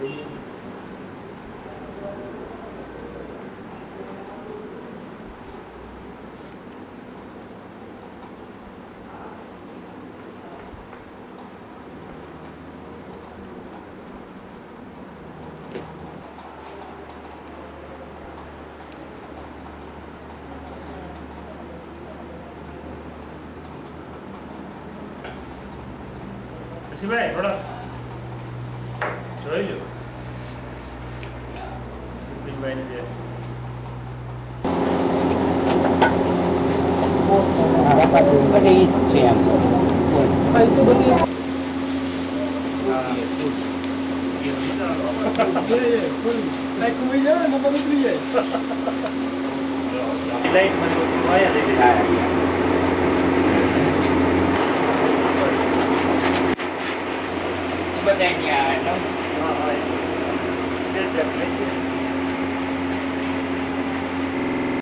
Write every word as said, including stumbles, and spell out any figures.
ભાઈ થોડા જોઈ લો ભાઈ ને બધી છે એમ પૈસું બધી લાઈટ કમી જાય નંબર ઉતરી જાય લાઈટ મને વાયા દે બધાની આ